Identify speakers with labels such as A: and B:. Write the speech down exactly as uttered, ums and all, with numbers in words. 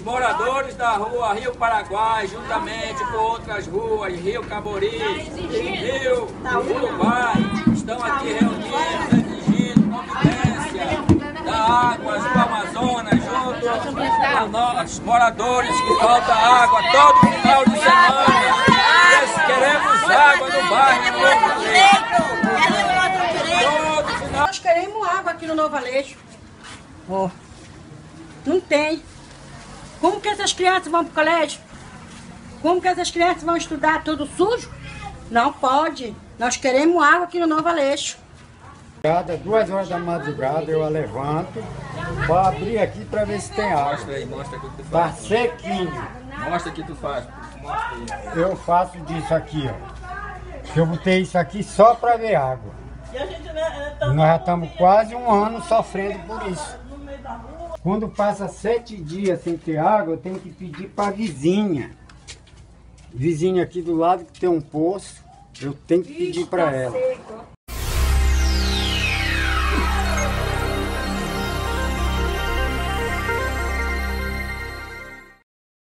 A: moradores da rua Rio Paraguai, juntamente com outras ruas, Rio Cabori, Rio Uruguai, estão aqui reunidos, exigindo providência da água do Amazonas, junto a nós, moradores, que falta água todo final de semana. Nós queremos água no bairro do Novo Aleixo.
B: Nós queremos água aqui no Novo Aleixo. Oh. Não tem. Como que essas crianças vão para o colégio? Como que essas crianças vão estudar tudo sujo? Não pode. Nós queremos água aqui no Novo Aleixo.
C: Cada duas horas da madrugada eu a levanto para abrir aqui para ver se tem água.
A: Mostra aí, mostra o que tu
C: Tá
A: faz.
C: sequinho.
A: Mostra o que tu faz. Mostra aí.
C: Eu faço disso aqui, ó. Eu botei isso aqui só para ver água. E nós já estamos quase um ano sofrendo por isso. Quando passa sete dias sem ter água, eu tenho que pedir para a vizinha. Vizinha aqui do lado que tem um poço, eu tenho que pedir para ela.